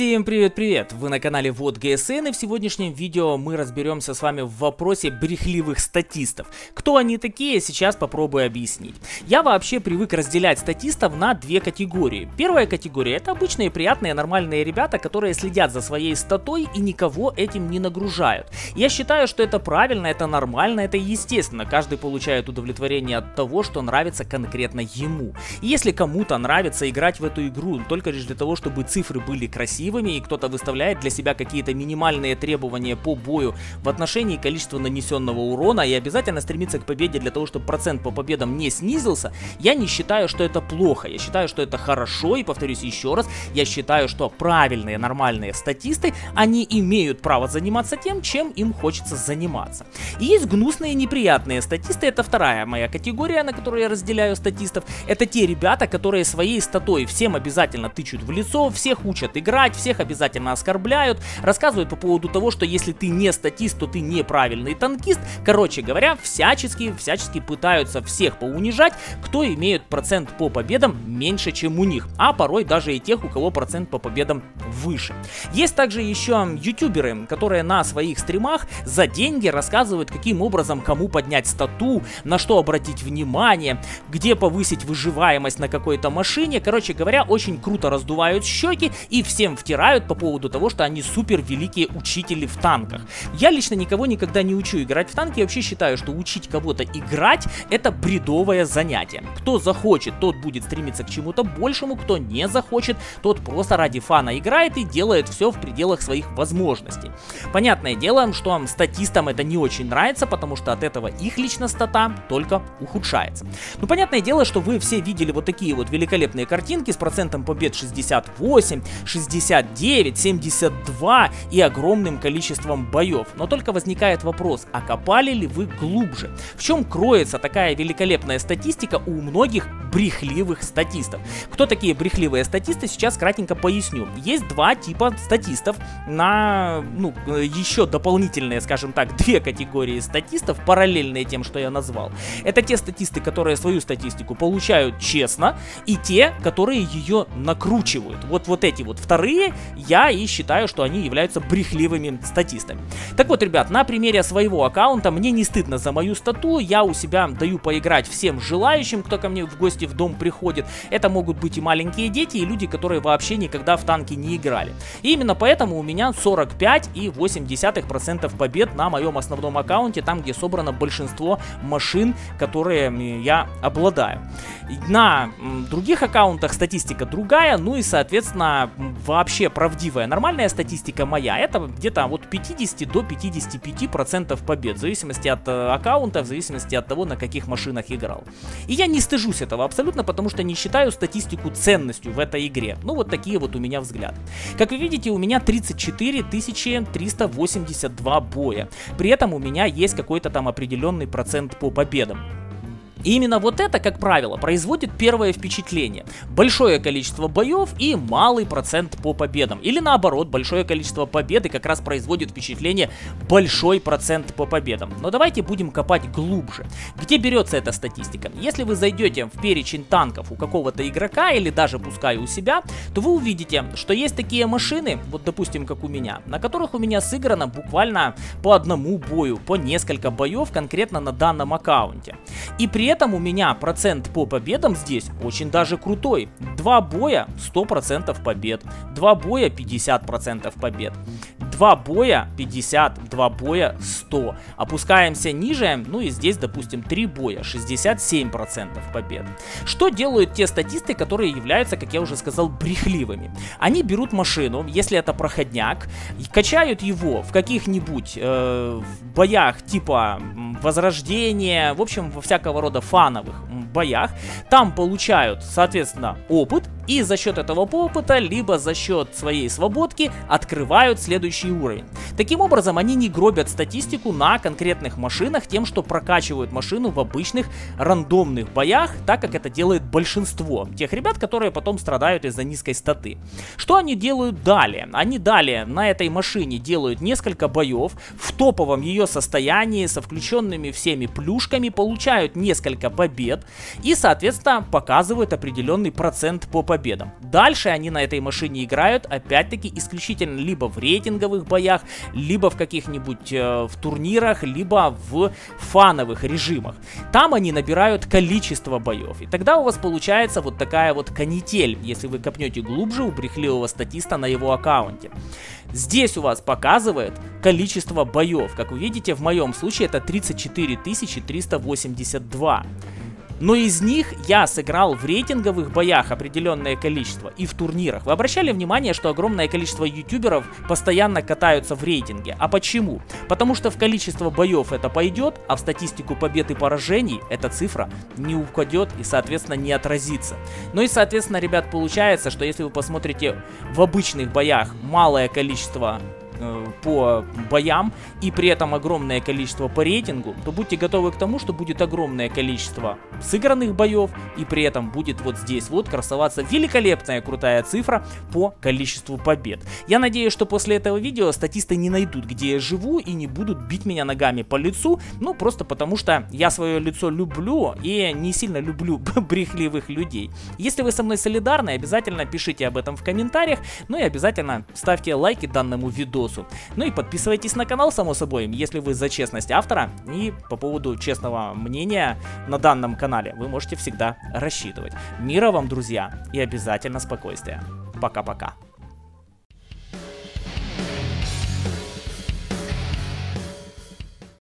Всем привет-привет! Вы на канале Вот ГСН, и в сегодняшнем видео мы разберемся с вами в вопросе брехливых статистов. Кто они такие, сейчас попробую объяснить. Я вообще привык разделять статистов на две категории. Первая категория — это обычные, приятные, нормальные ребята, которые следят за своей статой и никого этим не нагружают. Я считаю, что это правильно, это нормально, это естественно. Каждый получает удовлетворение от того, что нравится конкретно ему. И если кому-то нравится играть в эту игру только лишь для того, чтобы цифры были красивыми, и кто-то выставляет для себя какие-то минимальные требования по бою в отношении количества нанесенного урона и обязательно стремится к победе для того, чтобы процент по победам не снизился, я не считаю, что это плохо. Я считаю, что это хорошо, и повторюсь еще раз, я считаю, что правильные, нормальные статисты, они имеют право заниматься тем, чем им хочется заниматься. И есть гнусные, неприятные статисты, это вторая моя категория, на которую я разделяю статистов. Это те ребята, которые своей статой всем обязательно тычут в лицо, всех учат играть, всех обязательно оскорбляют, рассказывают по поводу того, что если ты не статист, то ты неправильный танкист. Короче говоря, всячески пытаются всех поунижать, кто имеет процент по победам меньше, чем у них, а порой даже и тех, у кого процент по победам выше. Есть также еще ютуберы, которые на своих стримах за деньги рассказывают, каким образом кому поднять стату, на что обратить внимание, где повысить выживаемость на какой-то машине. Короче говоря, очень круто раздувают щеки и всем втирают по поводу того, что они супер великие учители в танках. Я лично никого никогда не учу играть в танки. Я вообще считаю, что учить кого-то играть — это бредовое занятие. Кто захочет, тот будет стремиться к чему-то большему, кто не захочет, тот просто ради фана играет и делает все в пределах своих возможностей. Понятное дело, что статистам это не очень нравится, потому что от этого их лично стата только ухудшается. Ну, понятное дело, что вы все видели вот такие вот великолепные картинки с процентом побед 68, 69, 72 и огромным количеством боев. Но только возникает вопрос, а копали ли вы глубже? В чем кроется такая великолепная статистика у многих брехливых статистов? Кто такие брехливые статисты, сейчас кратенько поясню. Есть два типа статистов, еще дополнительные, скажем так, две категории статистов, параллельные тем, что я назвал. Это те статисты, которые свою статистику получают честно, и те, которые ее накручивают. Вот эти вот вторые, я и считаю, что они являются брехливыми статистами. Так вот, ребят, на примере своего аккаунта мне не стыдно за мою стату, я у себя даю поиграть всем желающим, кто ко мне в гости в дом приходит. Это могут быть и маленькие дети, и люди, которые вообще никогда в танки не играли. И именно поэтому у меня 45,8% побед на моем основном аккаунте, там, где собрано большинство машин, которые я обладаю. На других аккаунтах статистика другая, ну и, соответственно, вообще правдивая, нормальная статистика моя, это где-то от 50 до 55% побед, в зависимости от аккаунта, в зависимости от того, на каких машинах играл. И я не стыжусь этого абсолютно, потому что не считаю статистику ценностью в этой игре. Ну, вот такие вот у меня взгляды. Как вы видите, у меня 34 382 боя. При этом у меня есть какой-то там определенный процент по победам. И именно вот это, как правило, производит первое впечатление. Большое количество боев и малый процент по победам. Или наоборот, большое количество побед и как раз производит впечатление большой процент по победам. Но давайте будем копать глубже. Где берется эта статистика? Если вы зайдете в перечень танков у какого-то игрока или даже пускай у себя, то вы увидите, что есть такие машины, вот допустим, как у меня, на которых у меня сыграно буквально по одному бою, по несколько боев конкретно на данном аккаунте. И при этом у меня процент по победам здесь очень даже крутой. 2 боя 100% побед, 2 боя 50% побед, 2 боя 50, 2 боя 100. Опускаемся ниже, ну и здесь, допустим, 3 боя 67% побед. Что делают те статисты, которые являются, как я уже сказал, брехливыми? Они берут машину, если это проходняк, и качают его в каких-нибудь боях типа Возрождения, в общем, во всякого рода фановых боях. Там получают, соответственно, опыт, и за счет этого опыта, либо за счет своей свободки открывают следующий уровень. Таким образом, они не гробят статистику на конкретных машинах тем, что прокачивают машину в обычных рандомных боях, так как это делает большинство тех ребят, которые потом страдают из-за низкой статы. Что они делают далее? Они далее на этой машине делают несколько боев в топовом ее состоянии, со включенными всеми плюшками, получают несколько побед и, соответственно, показывают определенный процент по победам. победам. Дальше они на этой машине играют, опять-таки, исключительно либо в рейтинговых боях, либо в каких-нибудь в турнирах, либо в фановых режимах. Там они набирают количество боев. И тогда у вас получается вот такая вот канитель, если вы копнете глубже у брехливого статиста на его аккаунте. Здесь у вас показывает количество боев. Как вы видите, в моем случае это 34 382. Но из них я сыграл в рейтинговых боях определенное количество и в турнирах. Вы обращали внимание, что огромное количество ютуберов постоянно катаются в рейтинге? А почему? Потому что в количество боев это пойдет, а в статистику побед и поражений эта цифра не упадет и, соответственно, не отразится. Ну и, соответственно, ребят, получается, что если вы посмотрите в обычных боях малое количество по боям и при этом огромное количество по рейтингу, то будьте готовы к тому, что будет огромное количество сыгранных боев и при этом будет вот здесь вот красоваться великолепная крутая цифра по количеству побед. Я надеюсь, что после этого видео статисты не найдут, где я живу, и не будут бить меня ногами по лицу, ну просто потому что я свое лицо люблю и не сильно люблю брехливых людей. Если вы со мной солидарны, обязательно пишите об этом в комментариях, ну и обязательно ставьте лайки данному видосу. Ну и подписывайтесь на канал, само собой, если вы за честность автора, и по поводу честного мнения на данном канале вы можете всегда рассчитывать. Мира вам, друзья, и обязательно спокойствия. Пока-пока.